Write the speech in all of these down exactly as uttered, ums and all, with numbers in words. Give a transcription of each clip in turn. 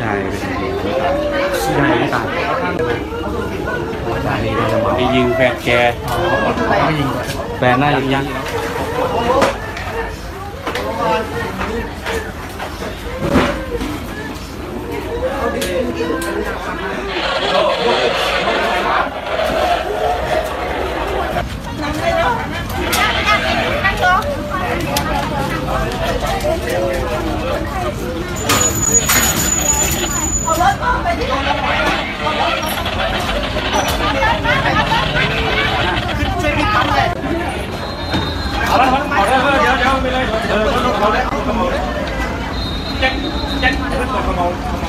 ชายเป็นคนยิงไม่ตายผู้ชายไม่ตายตายนี่จะมาที่ยิงแฟนแกไม่ยิงแฟนน่าจะยังเอารถออกไปที่ไหนช่วยพี่ทำเลยเอาละเอาละเดี๋ยวเดี๋ยวไปเลยเออเขาเลยเขาเลยแจ็คแจ็คเปิดกระเป๋า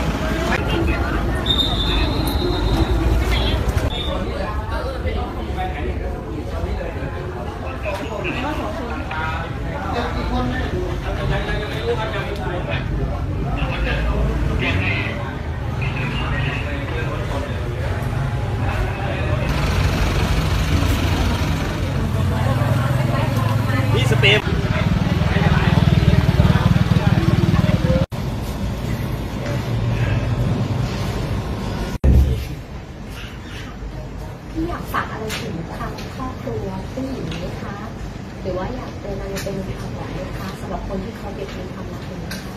นี่สเปมที่อยากฝากอะไรถึงทางครอบครัวผู้หญิงไหมคะหรือว่าอยากเตือนอะไรเป็นคำหวังไหมคะสำหรับคนที่เขาเด็กมีความรักเป็นนะคะ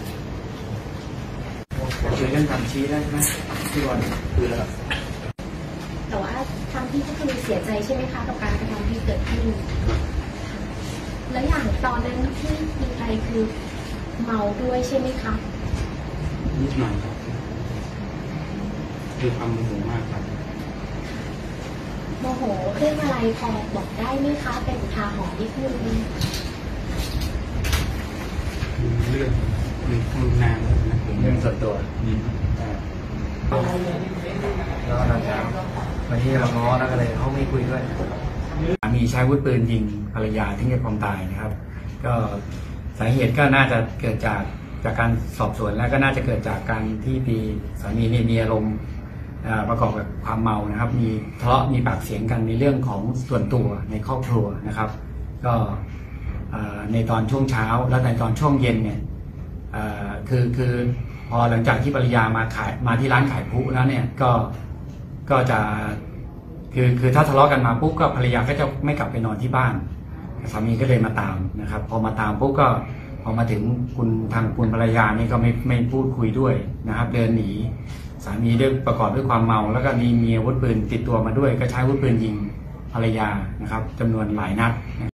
ช่วยเรื่องคำชี้ได้ไหมที่วันคือแล้วแต่ว่าทางที่ก็คือเสียใจใช่ไหมคะกับการกระทำที่เกิดขึ้นแล้วอย่างตอนนั้นที่มีใครคือเมาด้วยใช่ไหมคะนิดหน่อยครับคือความโมโหมากครับโมโหเรื่องอะไรพอบอกได้ไหมคะเป็นอุทาหรณ์นิดนึงเรื่องเรื่องข้างหน้านะผมเรื่องส่วนตัวแล้วตอนเช้าวันที่เราง้อแล้วก็เลยเขาไม่คุยด้วยมีใช้อาวุธปืนยิงภรรยาทิ้งแก่ความตายนะครับก็สาเหตุก็น่าจะเกิดจากจากการสอบสวนแล้วก็น่าจะเกิดจากการที่มีสามีเนี่ยมีอารมณ์ประกอบกับความเมานะครับมีทะเลาะมีปากเสียงกันในเรื่องของส่วนตัวในครอบครัวนะครับก็ในตอนช่วงเช้าแล้วในตอนช่วงเย็นเนี่ยคือคือพอหลังจากที่ภรรยามาขายมาที่ร้านขายพลุแล้วเนี่ยก็ก็จะคือคือถ้าทะเลาะกันมาปุ๊บก็ภรรยาก็จะไม่กลับไปนอนที่บ้านสามีก็เลยมาตามนะครับพอมาตามปุ๊บก็พอมาถึงคุณทางคุณภรรยานี่ก็ไม่ไม่พูดคุยด้วยนะครับเดินหนีสามีด้วยประกอบด้วยความเมาแล้วก็มีมีอาวุธปืนติดตัวมาด้วยก็ใช้อาวุธปืนยิงภรรยานะครับจำนวนหลายนัด